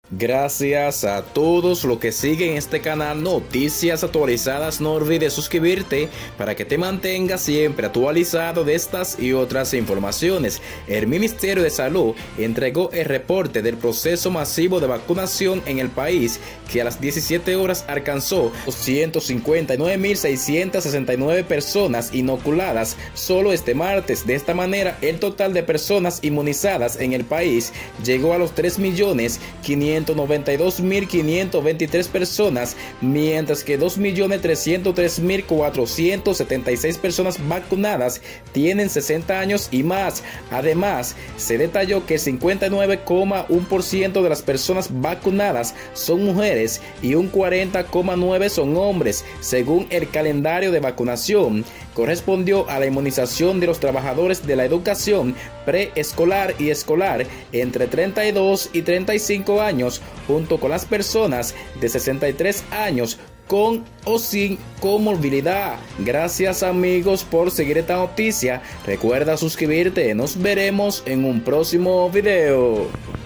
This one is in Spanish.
Gracias a todos los que siguen este canal Noticias Actualizadas. No olvides suscribirte para que te mantengas siempre actualizado de estas y otras informaciones. El Ministerio de Salud entregó el reporte del proceso masivo de vacunación en el país, que a las 17 horas alcanzó 259.669 personas inoculadas solo este martes. De esta manera, el total de personas inmunizadas en el país llegó a los 3.592.523 personas, mientras que 2.303.476 personas vacunadas tienen 60 años y más. Además, se detalló que el 59,1% de las personas vacunadas son mujeres y un 40,9% son hombres, según el calendario de vacunación. Correspondió a la inmunización de los trabajadores de la educación preescolar y escolar entre 32 y 35 años, junto con las personas de 63 años con o sin comorbilidad. Gracias, amigos, por seguir esta noticia. Recuerda suscribirte. Nos veremos en un próximo video.